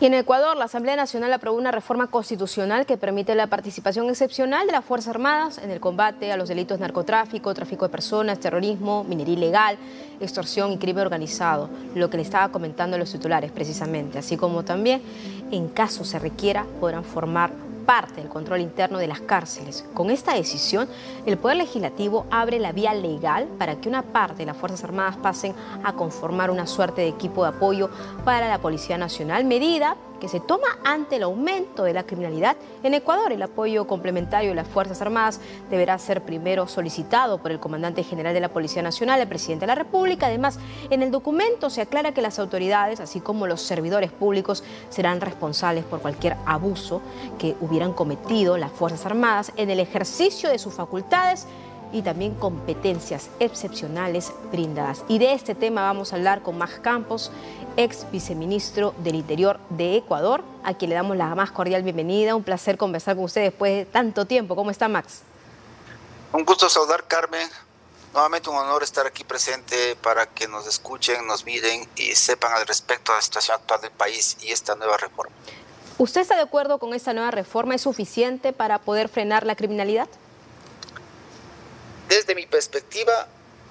Y en Ecuador, la Asamblea Nacional aprobó una reforma constitucional que permite la participación excepcional de las Fuerzas Armadas en el combate a los delitos de narcotráfico, tráfico de personas, terrorismo, minería ilegal, extorsión y crimen organizado, lo que le estaba comentando a los titulares precisamente, así como también, en caso se requiera, podrán formar parte del control interno de las cárceles. Con esta decisión, el Poder Legislativo abre la vía legal para que una parte de las Fuerzas Armadas pasen a conformar una suerte de equipo de apoyo para la Policía Nacional, medida que se toma ante el aumento de la criminalidad en Ecuador. El apoyo complementario de las Fuerzas Armadas deberá ser primero solicitado por el comandante general de la Policía Nacional, el presidente de la República. Además, en el documento se aclara que las autoridades, así como los servidores públicos, serán responsables por cualquier abuso que hubieran cometido las Fuerzas Armadas en el ejercicio de sus facultades y también competencias excepcionales brindadas. Y de este tema vamos a hablar con Max Campos, ex viceministro del Interior de Ecuador, a quien le damos la más cordial bienvenida. Un placer conversar con usted después de tanto tiempo. ¿Cómo está, Max? Un gusto saludar, Carmen. Nuevamente un honor estar aquí presente para que nos escuchen, nos miren y sepan al respecto de la situación actual del país y esta nueva reforma. ¿Usted está de acuerdo con esta nueva reforma? ¿Es suficiente para poder frenar la criminalidad? Desde mi perspectiva,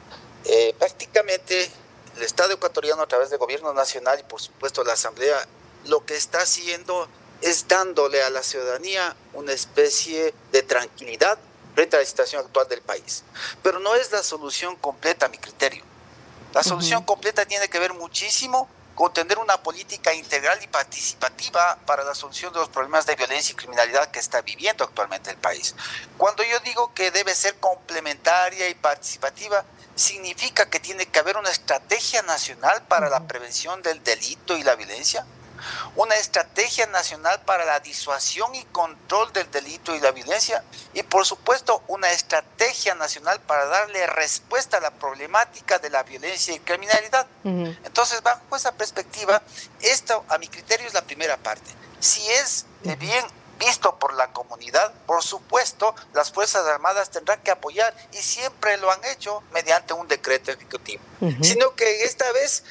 prácticamente el Estado ecuatoriano a través del Gobierno Nacional y por supuesto la Asamblea, lo que está haciendo es dándole a la ciudadanía una especie de tranquilidad frente a la situación actual del país. Pero no es la solución completa a mi criterio. La solución completa tiene que ver muchísimo con tener una política integral y participativa para la solución de los problemas de violencia y criminalidad que está viviendo actualmente el país. Cuando yo digo que debe ser complementaria y participativa, significa que tiene que haber una estrategia nacional para la prevención del delito y la violencia, una estrategia nacional para la disuasión y control del delito y la violencia y por supuesto una estrategia nacional para darle respuesta a la problemática de la violencia y criminalidad. Entonces, bajo esa perspectiva, esto a mi criterio es la primera parte. Si es bien visto por la comunidad, por supuesto, las Fuerzas Armadas tendrán que apoyar y siempre lo han hecho mediante un decreto ejecutivo. Sino que esta vez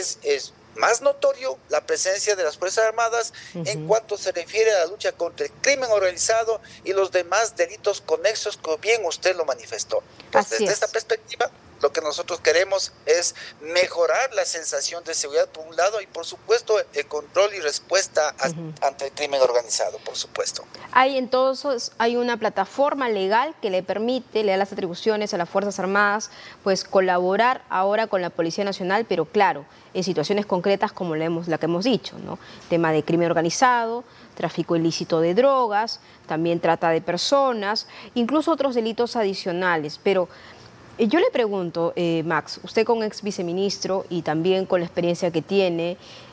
es más notorio la presencia de las Fuerzas Armadas en cuanto se refiere a la lucha contra el crimen organizado y los demás delitos conexos, como bien usted lo manifestó. Entonces, desde esta perspectiva, lo que nosotros queremos es mejorar la sensación de seguridad por un lado y por supuesto el control y respuesta ante el crimen organizado, por supuesto. Entonces hay una plataforma legal que le permite, le da las atribuciones a las Fuerzas Armadas, pues colaborar ahora con la Policía Nacional, pero claro, en situaciones concretas como la que hemos dicho, ¿no? Tema de crimen organizado, tráfico ilícito de drogas, también trata de personas, incluso otros delitos adicionales, pero yo le pregunto, Max, usted como ex viceministro y también con la experiencia que tiene,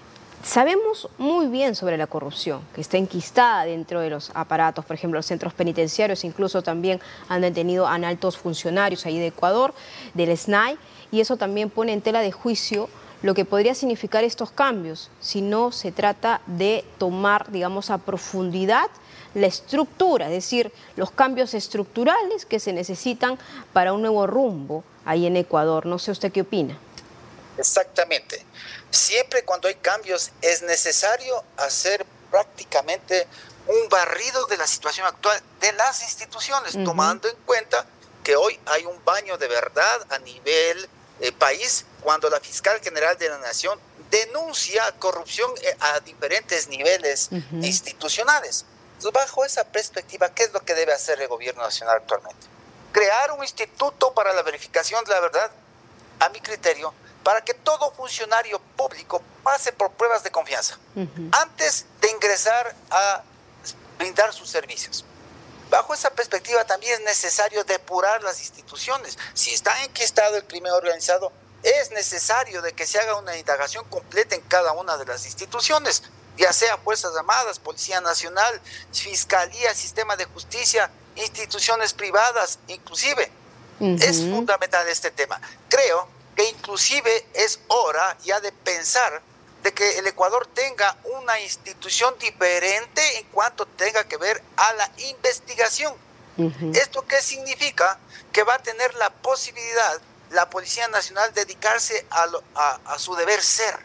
sabemos muy bien sobre la corrupción, que está enquistada dentro de los aparatos, por ejemplo, los centros penitenciarios, incluso también han detenido a altos funcionarios ahí de Ecuador, del SNAI, y eso también pone en tela de juicio lo que podría significar estos cambios, si no se trata de tomar, digamos, a profundidad la estructura, es decir, los cambios estructurales que se necesitan para un nuevo rumbo ahí en Ecuador. No sé usted qué opina. Exactamente. Siempre cuando hay cambios es necesario hacer prácticamente un barrido de la situación actual de las instituciones, tomando en cuenta que hoy hay un baño de verdad a nivel país cuando la fiscal general de la Nación denuncia corrupción a diferentes niveles institucionales. Entonces, bajo esa perspectiva, ¿qué es lo que debe hacer el gobierno nacional actualmente? Crear un instituto para la verificación de la verdad, a mi criterio, para que todo funcionario público pase por pruebas de confianza antes de ingresar a brindar sus servicios. Bajo esa perspectiva también es necesario depurar las instituciones. Si está enquistado el crimen organizado, es necesario de que se haga una indagación completa en cada una de las instituciones, ya sea Fuerzas Armadas, Policía Nacional, Fiscalía, Sistema de Justicia, instituciones privadas, inclusive. Es fundamental este tema. Creo que inclusive es hora ya de pensar de que el Ecuador tenga una institución diferente en cuanto tenga que ver a la investigación. ¿Esto qué significa? Que va a tener la posibilidad la Policía Nacional dedicarse a su deber ser,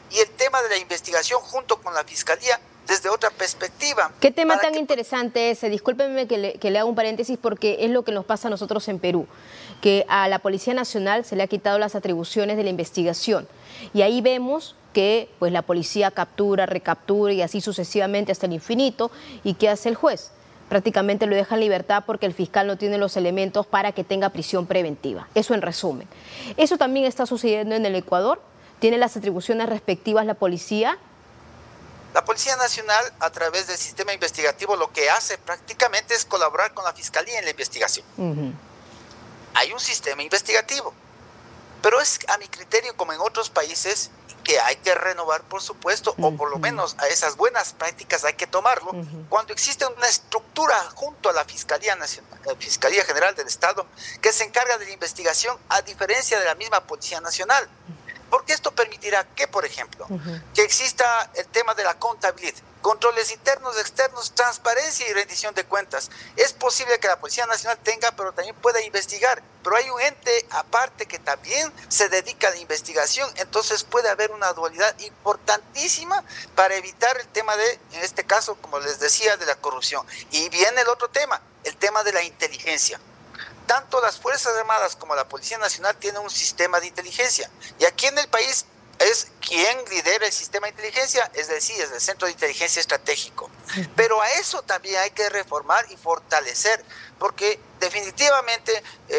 y el tema de la investigación junto con la Fiscalía desde otra perspectiva. ¿Qué tema tan interesante ese? Discúlpenme que le haga un paréntesis porque es lo que nos pasa a nosotros en Perú, que a la Policía Nacional se le ha quitado las atribuciones de la investigación y ahí vemos que pues, la policía captura, recaptura y así sucesivamente hasta el infinito. ¿Y qué hace el juez? Prácticamente lo deja en libertad porque el fiscal no tiene los elementos para que tenga prisión preventiva. Eso en resumen. Eso también está sucediendo en el Ecuador. ¿Tiene las atribuciones respectivas la policía? La Policía Nacional, a través del sistema investigativo, lo que hace prácticamente es colaborar con la Fiscalía en la investigación. Hay un sistema investigativo, pero es a mi criterio, como en otros países, que hay que renovar, por supuesto, o por lo menos a esas buenas prácticas hay que tomarlo, cuando existe una estructura junto a la Fiscalía Nacional, Fiscalía General del Estado, que se encarga de la investigación, a diferencia de la misma Policía Nacional. Porque esto permitirá que, por ejemplo, que exista el tema de la contabilidad, controles internos, externos, transparencia y rendición de cuentas. Es posible que la Policía Nacional tenga, pero también pueda investigar. Pero hay un ente aparte que también se dedica a la investigación. Entonces puede haber una dualidad importantísima para evitar el tema de, en este caso, como les decía, de la corrupción. Y viene el otro tema, el tema de la inteligencia. Tanto las Fuerzas Armadas como la Policía Nacional tienen un sistema de inteligencia. Y aquí en el país es quien lidera el sistema de inteligencia, es decir, es el Centro de Inteligencia Estratégico. Pero a eso también hay que reformar y fortalecer, porque definitivamente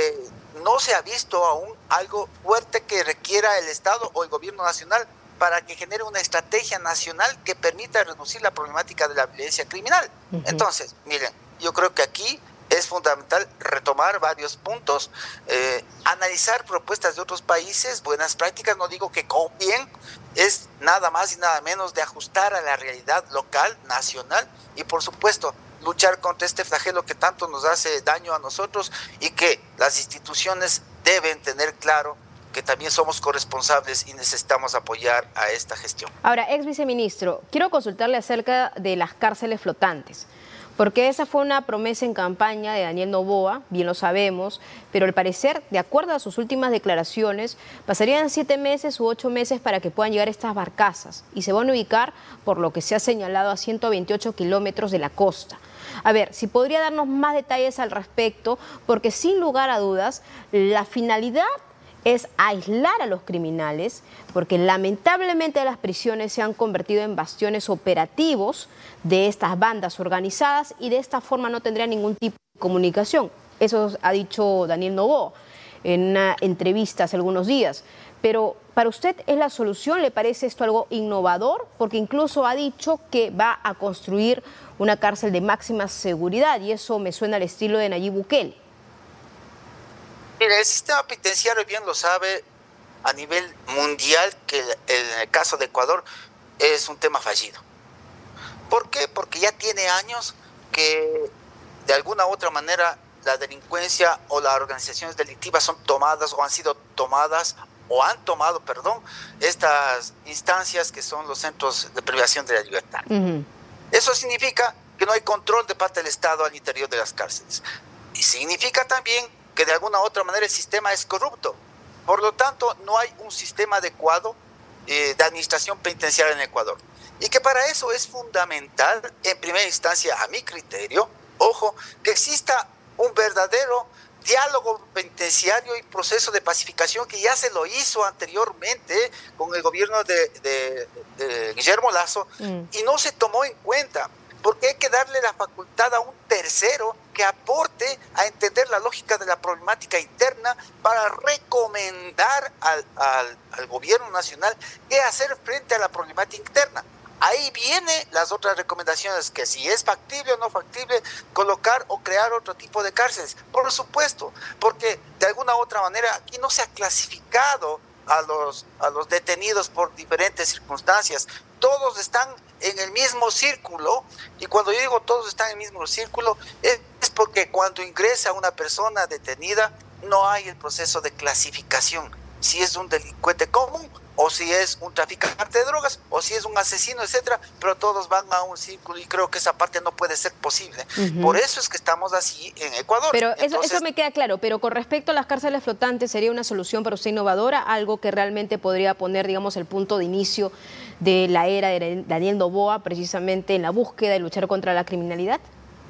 no se ha visto aún algo fuerte que requiera el Estado o el Gobierno Nacional para que genere una estrategia nacional que permita reducir la problemática de la violencia criminal. Entonces, miren, yo creo que aquí es fundamental retomar varios puntos, analizar propuestas de otros países, buenas prácticas, no digo que copien, es nada más y nada menos de ajustar a la realidad local, nacional y por supuesto luchar contra este flagelo que tanto nos hace daño a nosotros y que las instituciones deben tener claro que también somos corresponsables y necesitamos apoyar a esta gestión. Ahora, ex viceministro, quiero consultarle acerca de las cárceles flotantes. Porque esa fue una promesa en campaña de Daniel Noboa, bien lo sabemos, pero al parecer, de acuerdo a sus últimas declaraciones, pasarían 7 meses u 8 meses para que puedan llegar estas barcazas y se van a ubicar, por lo que se ha señalado, a 128 kilómetros de la costa. A ver, si podría darnos más detalles al respecto, porque sin lugar a dudas, la finalidad es aislar a los criminales, porque lamentablemente las prisiones se han convertido en bastiones operativos de estas bandas organizadas y de esta forma no tendría ningún tipo de comunicación. Eso ha dicho Daniel Noboa en una entrevista hace algunos días. Pero ¿para usted es la solución? ¿Le parece esto algo innovador? Porque incluso ha dicho que va a construir una cárcel de máxima seguridad y eso me suena al estilo de Nayib Bukele. Mire, el sistema penitenciario, bien lo sabe, a nivel mundial, que en el caso de Ecuador es un tema fallido. ¿Por qué? Porque ya tiene años que de alguna u otra manera la delincuencia o las organizaciones delictivas son tomadas o han sido tomadas o han tomado, perdón, estas instancias que son los centros de privación de la libertad. Eso significa que no hay control de parte del Estado al interior de las cárceles. Y significa también que de alguna u otra manera el sistema es corrupto. Por lo tanto, no hay un sistema adecuado de administración penitenciaria en Ecuador. Y que para eso es fundamental, en primera instancia, a mi criterio, ojo, que exista un verdadero diálogo penitenciario y proceso de pacificación que ya se lo hizo anteriormente con el gobierno de Guillermo Lasso y no se tomó en cuenta. Porque hay que darle la facultad a un tercero que aporte a entender la lógica de la problemática interna para recomendar al gobierno nacional qué hacer frente a la problemática interna. Ahí vienen las otras recomendaciones, que si es factible o no factible colocar o crear otro tipo de cárceles. Por supuesto, porque de alguna u otra manera aquí no se ha clasificado a los detenidos por diferentes circunstancias. Todos están en el mismo círculo, y cuando yo digo todos están en el mismo círculo, es porque cuando ingresa una persona detenida no hay el proceso de clasificación, si es un delincuente común o si es un traficante de drogas, o si es un asesino, etcétera, pero todos van a un círculo y creo que esa parte no puede ser posible. Por eso es que estamos así en Ecuador. Pero eso me queda claro, pero con respecto a las cárceles flotantes, ¿sería una solución para usted innovadora? Algo que realmente podría poner, digamos, el punto de inicio de la era de Daniel Noboa, precisamente en la búsqueda de luchar contra la criminalidad.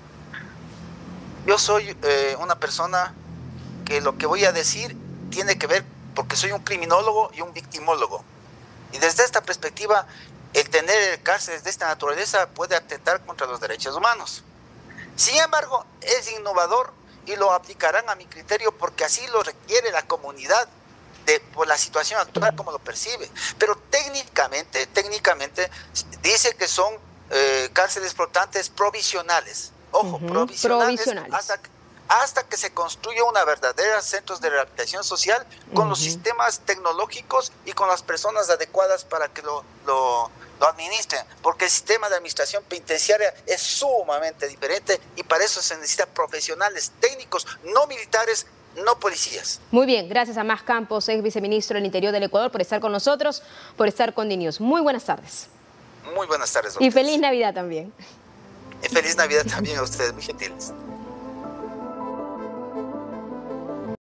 Yo soy una persona que lo que voy a decir tiene que ver porque soy un criminólogo y un victimólogo. Y desde esta perspectiva, el tener cárceles de esta naturaleza puede atentar contra los derechos humanos. Sin embargo, es innovador y lo aplicarán a mi criterio porque así lo requiere la comunidad por la situación actual como lo percibe. Pero técnicamente dice que son cárceles flotantes provisionales. Ojo, provisionales. Hasta que se construya una verdadera centros de rehabilitación social con los sistemas tecnológicos y con las personas adecuadas para que lo administren, porque el sistema de administración penitenciaria es sumamente diferente y para eso se necesitan profesionales técnicos, no militares, no policías. Muy bien, gracias a Mas Campos, ex viceministro del Interior del Ecuador, por estar con nosotros, por estar con DNews. Muy buenas tardes. Muy buenas tardes. Y feliz Navidad también. Y feliz Navidad también a ustedes, muy gentiles.